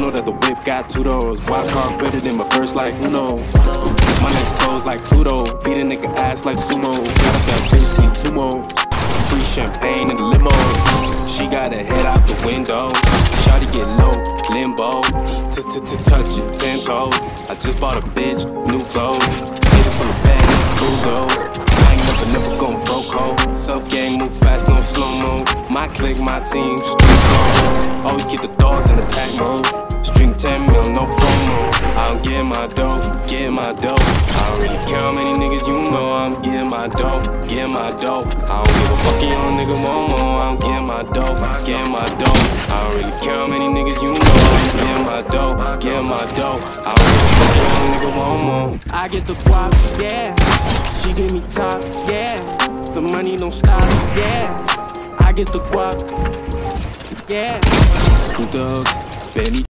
know that the whip got 2 doors. Wild card better than my verse like Uno. My next clothes like Pluto. Beat a nigga ass like sumo. Got up that bitch, need 2 more. Free champagne in the limo. She got her head out the window. Shawty get low, limbo. Touch it, 10 toes. I just bought a bitch, new clothes. Hit it from the back, bulldoze. I ain't never gon' broke home. Self gang, move fast, no slow-mo. My clique, my team, street code. Always get the dogs in attack mode. String 10 mil, no promo. I don't get my dough, get my dough. I don't really care how many niggas you know. I'm getting my dough, get my dough. I don't give a fuck, you young nigga want more. I'm getting my dough, get my dough. I don't really care how many niggas you know. I'm getting my dough, get my dough. I don't give a fuck, you young nigga want more. I get the guap, yeah. She give me top, yeah. The money don't stop, yeah. I get the guap, yeah. Scoot the hook, Benny.